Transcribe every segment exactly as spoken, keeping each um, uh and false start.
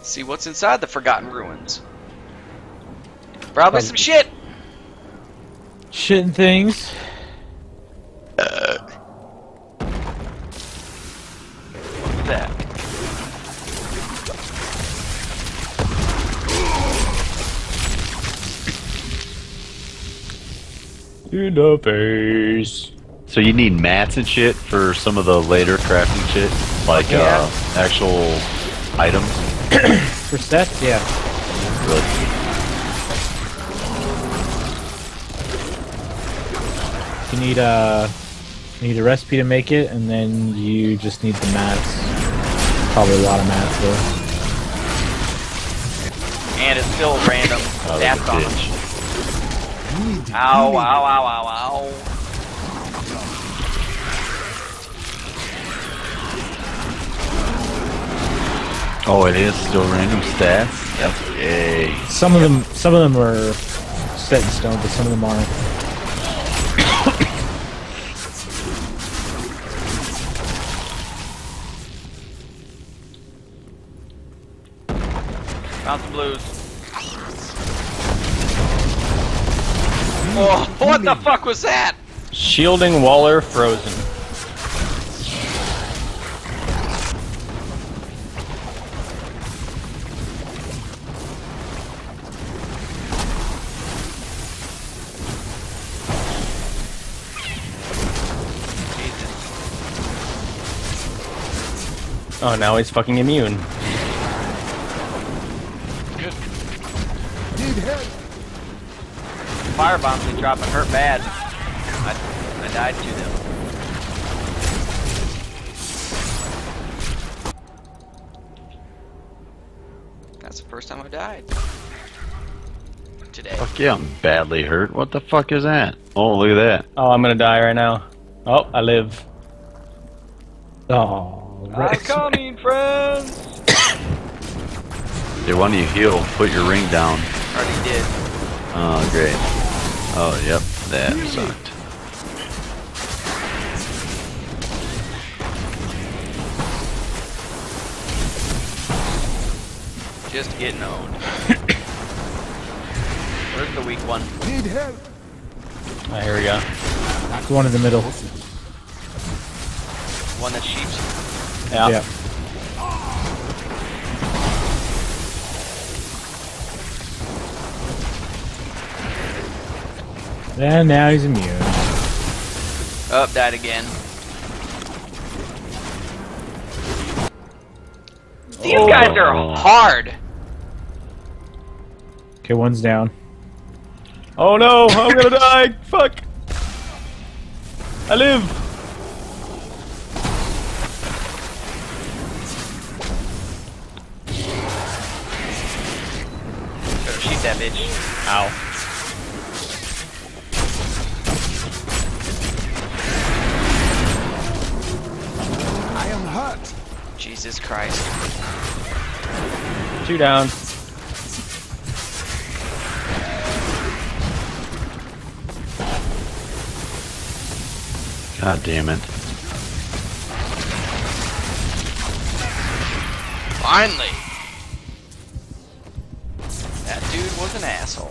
See what's inside the Forgotten Ruins. Probably some shit. Shit and things. Uh. What's that? In the face. So you need mats and shit for some of the later crafting shit? Like, yeah. uh, actual items? For sets, yeah. Really? You need a, you need a recipe to make it, and then you just need the mats. Probably a lot of mats, though. And it's still random. Oh, That's on them. Ow, ow, ow, ow, ow. Oh, it is still random stats? Yep. Yay. Some of them, some of them are set in stone, but some of them aren't. Found some blues. Oh, what the fuck was that? Shielding Waller frozen. Oh, now he's fucking immune. Good. Firebombs they drop and hurt bad. I, I died to them. That's the first time I died. Today. Fuck yeah, I'm badly hurt. What the fuck is that? Oh, look at that. Oh, I'm gonna die right now. Oh, I live. Oh. I'm coming, friends! Hey, why don't you heal? Put your ring down. Already did. Oh, great. Oh, yep. That sucked. Just getting owned. Where's the weak one? Need help. Oh, here we go. The one in the middle. One that's sheep's. Yeah. Yeah. And now he's immune. Up, died again. These Oh. guys are hard. Okay, one's down. Oh no, I'm gonna die! Fuck! I live! Better shoot that bitch. Ow. I am hurt. Jesus Christ. Two down. God damn it. Finally! That dude was an asshole.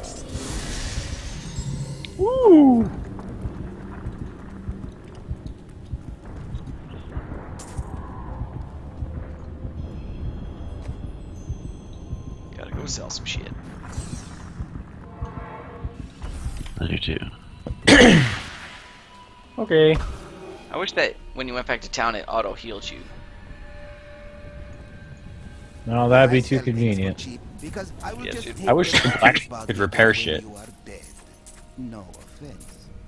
Woo! Gotta go sell some shit. I do too. Okay. I wish that when you went back to town it auto healed you. No, that'd be too convenient. Because I will Yes, just it take I wish your the black body could repair when shit. you are dead. No offense.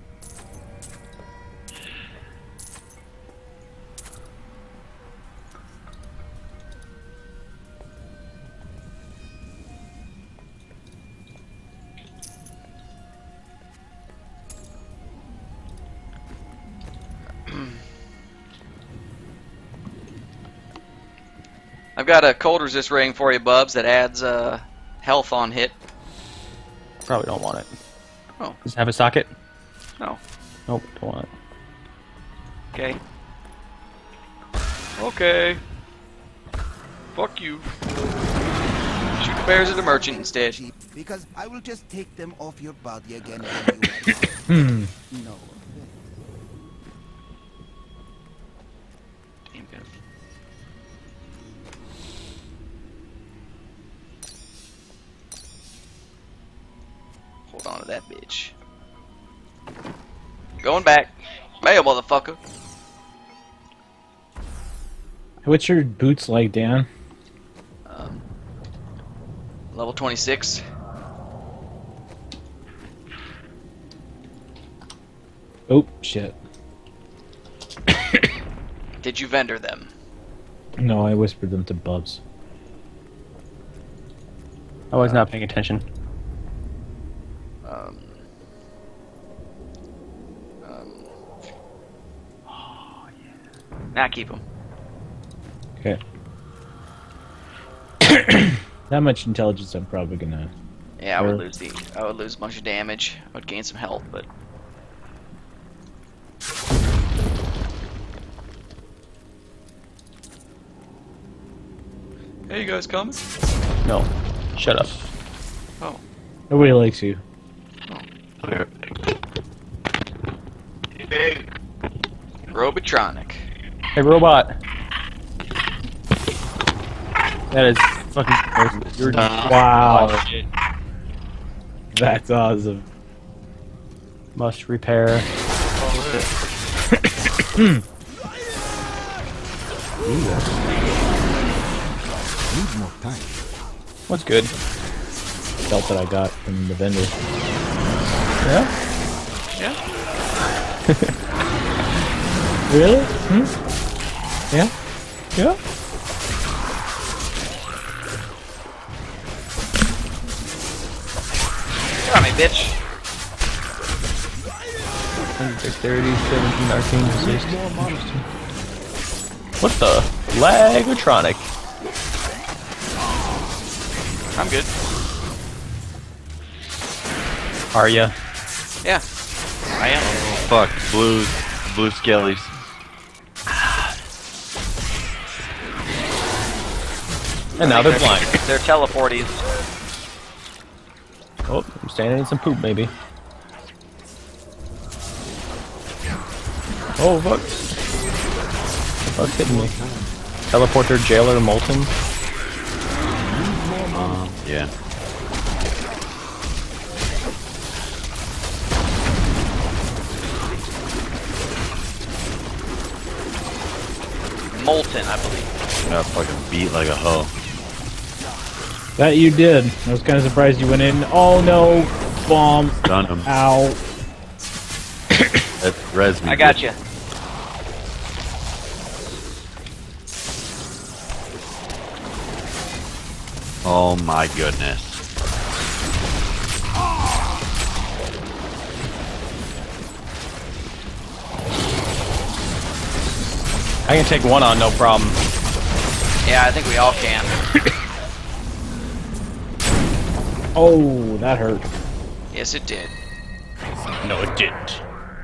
I've got a cold resist ring for you, Bubs, that adds uh, health on hit. Probably don't want it. Oh. Does it have a socket? No. Nope, don't want it. Okay. Okay. Fuck you. Bears are the merchant instead. cheap, because I will just take them off your body again when you are Hmm. no offense. Damn good. Hold on to that bitch. Going back. Mail, motherfucker. What's your boots like, Dan? Um, level twenty-six. Oh, shit. Did you vendor them? No, I whispered them to Bubs. I was not paying attention. Um, um, oh, yeah. Nah, keep them. Okay. That much intelligence, I'm probably gonna. Yeah, I would Sure. lose the. I would lose a bunch of damage. I would gain some health, but. Hey, you guys coming? No. Shut up. Oh. Nobody likes you. Robotronic. Hey, robot. That is fucking crazy. You're Wow. That's awesome. Must repair. Need more time. What's good? Belt that I got from the vendor. Yeah? Yeah. Really? Hmm? Yeah? Yeah? Come on, me bitch. Dexterity, seventeen, arcane resist. What the? Lagotronic. I'm good. Are ya? Yeah. I am. Fuck, blue, blue skellies. And now they're blind. They're teleporties. Oh, I'm standing in some poop, maybe. Oh, fuck. The fuck's hitting me? Teleporter, jailer, molten. Um, yeah. Molten, I believe. Got fucking beat like a hoe. That you did. I was kind of surprised you went in. Oh no! Bomb! Done him. Ow! That res me. I got you. Oh my goodness. I can take one on, no problem. Yeah, I think we all can. Oh, that hurt. Yes, it did. No, it didn't.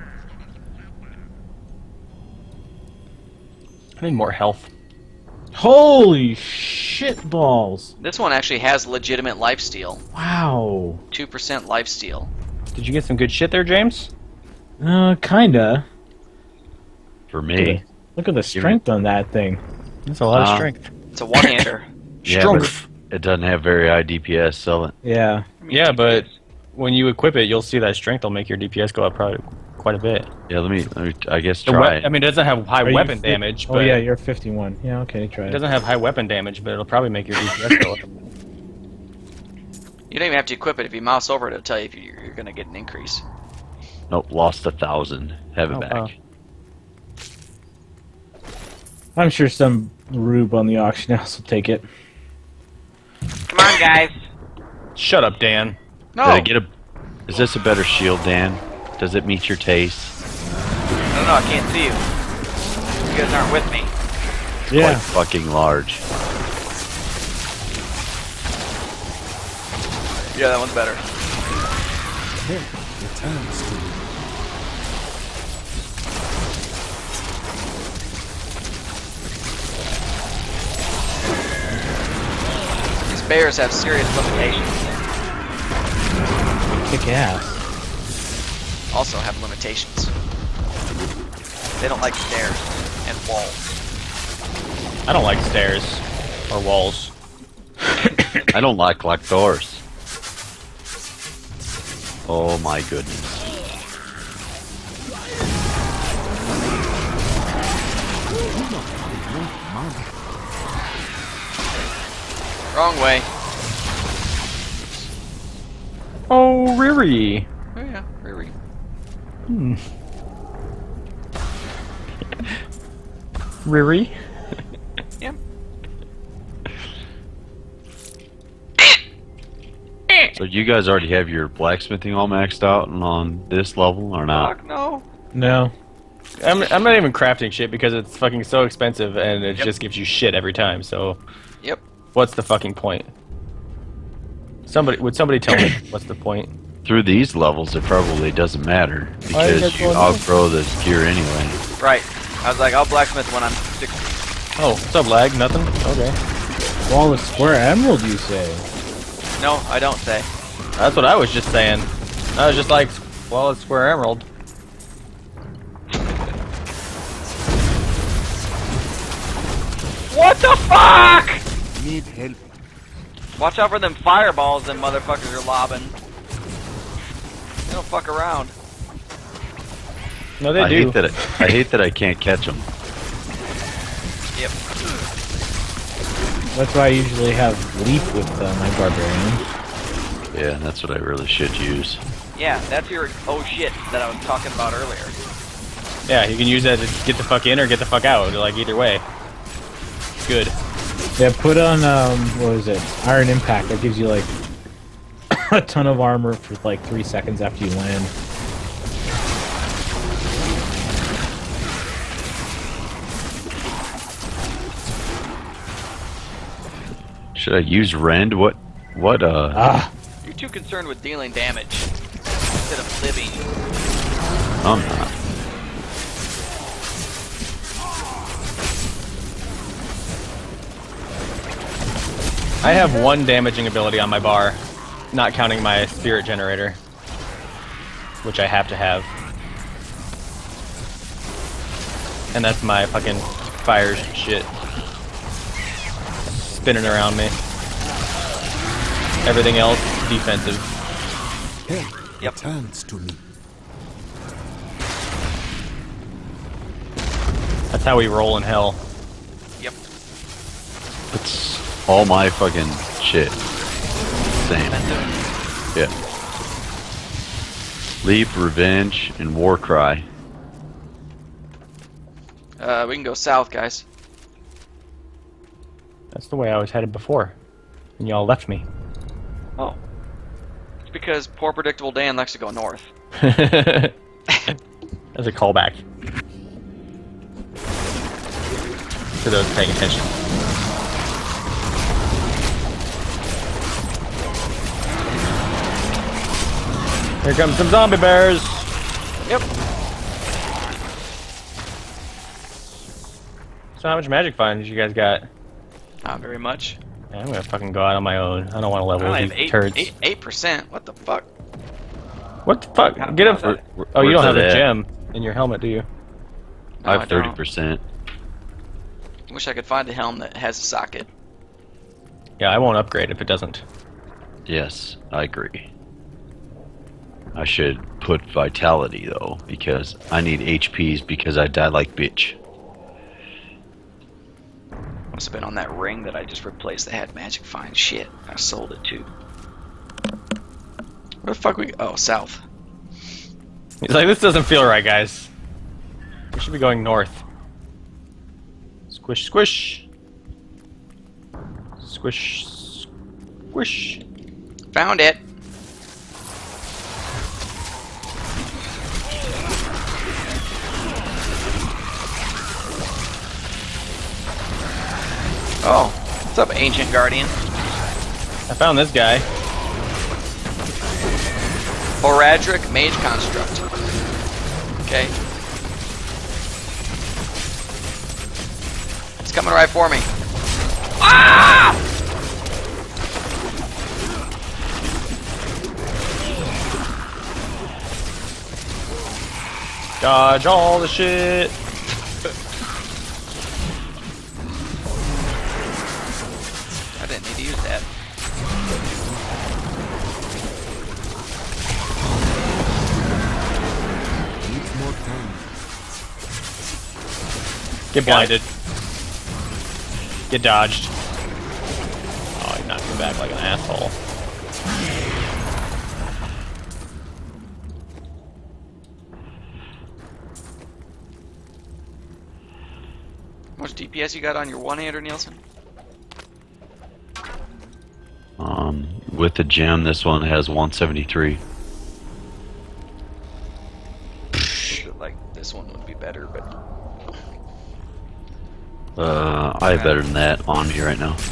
I need more health. Holy shit balls! This one actually has legitimate lifesteal. Wow. two percent lifesteal. Did you get some good shit there, James? Uh, kinda. For me. Look at the strength on that thing. That's a lot Uh, of strength. It's a one-hander. Yeah, Strength. but it doesn't have very high D P S, sell it. Yeah. Yeah, but when you equip it, you'll see that strength will make your D P S go up probably quite a bit. Yeah, let me, let me I guess The try we- it. I mean, it doesn't have high Are you weapon fi- damage, Oh but yeah, you're fifty-one. Yeah, okay, try it it. doesn't have high weapon damage, but it'll probably make your D P S go up. You don't even have to equip it. If you mouse over it, it'll tell you if you're, you're going to get an increase. Nope, lost a thousand. Have it Oh, back. wow. I'm sure some rube on the auction house will take it. Come on, guys. Shut up, Dan. No. Did I get a? Is this a better shield, Dan? Does it meet your taste? I don't know. I can't see you. You guys aren't with me. Yeah. Quite fucking large. Yeah, that one's better. Returns to you. bears have serious limitations. Kick ass. Also have limitations. They don't like stairs and walls. I don't like stairs or walls. I don't like like doors. Oh my goodness. Wrong way. Oh, Riri. Oh yeah, Riri. Hmm. Riri? Yeah. So you guys already have your blacksmithing all maxed out and on this level or not? Fuck no. No. I'm, I'm not even crafting shit because it's fucking so expensive and it Yep. just gives you shit every time, so... Yep. What's the fucking point? Somebody, would somebody tell me what's the point? Through these levels, it probably doesn't matter Why is because that you going on? outgrow this gear anyway. Right. I was like, I'll blacksmith when I'm sixty. Oh, what's up, lag? Nothing? Okay. Flawless Square Emerald, you say? No, I don't say. That's what I was just saying. I was just like, well, it's Square Emerald. What the fuck? Need help. Watch out for them fireballs them motherfuckers are lobbing. They don't fuck around. No, they I do. hate that. I, I hate that I can't catch them. Yep. That's why I usually have leap with uh, my barbarian. Yeah, that's what I really should use. Yeah, that's your oh shit that I was talking about earlier. Yeah, you can use that to get the fuck in or get the fuck out. Like, either way. Good. Yeah, put on, um, what is it? Iron Impact. That gives you, like, a ton of armor for, like, three seconds after you land. Should I use rend? What? What? Uh. Ah! You're too concerned with dealing damage instead of living. I'm not. I have one damaging ability on my bar, not counting my spirit generator, which I have to have. And that's my fucking fire shit spinning around me. Everything else, defensive. Help Yep. returns to me. That's how we roll in hell. Yep. It's all my fucking shit. Same. Defensive. Yeah. Leap, revenge, and war cry. Uh, we can go south, guys. That's the way I was headed before. And y'all left me. Oh. It's because poor predictable Dan likes to go north. That's a callback. For those paying attention. Here comes some zombie bears! Yep. So how much magic finds you guys got? Not very much. Yeah, I'm gonna fucking go out on my own. I don't want to I level only with have these eight, turds. eight, eight percent. What the fuck? What the fuck? How- Get how's up! that? Oh, you Where's don't have that a at? gem in your helmet, do you? No, I I have don't. thirty percent. Wish I could find a helm that has a socket. Yeah, I won't upgrade if it doesn't. Yes, I agree. I should put vitality though, because I need H Ps because I die like bitch. Must have been on that ring that I just replaced that had magic find. Shit, I sold it too. Where the fuck we? Oh, south. He's like, this doesn't feel right, guys. We should be going north. Squish, squish. Squish, squish. Found it. Oh, what's up, Ancient Guardian? I found this guy. Horadric Mage Construct. Okay. It's coming right for me. Ah! Dodge all the shit. I didn't need to use that. Needs more time. Get blinded. Get dodged. Oh, he knocked me back like an asshole. How much D P S you got on your one-hander, Nielsen? Um, with the gem, this one has one seventy-three. Like this one would be better, but Uh, I have better than that on me right now.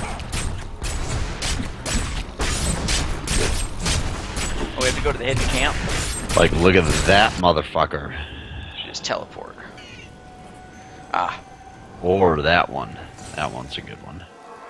oh, we have to go to the hidden camp. Like, look at that motherfucker. Should just teleport. Ah, Or that one. That one's a good one.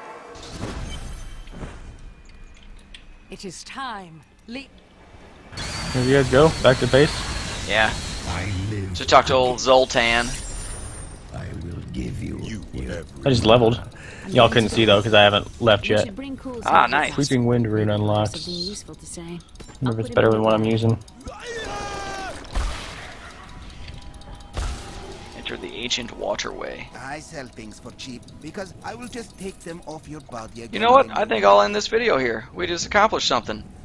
It is time. Le Here you guys go. Back to base. yeah. I live. Should talk to old Zoltan. I will give you. You I just leveled. Y'all couldn't see though because I haven't left You yet. should bring cool Ah, supplies. nice. Sweeping wind rune unlocked. Something useful to say. I wonder if it's better than what I'm using. Enter the ancient waterway. I sell things for cheap because I will just take them off your body again. You know what? when I think I'll end this video here. We just accomplished something.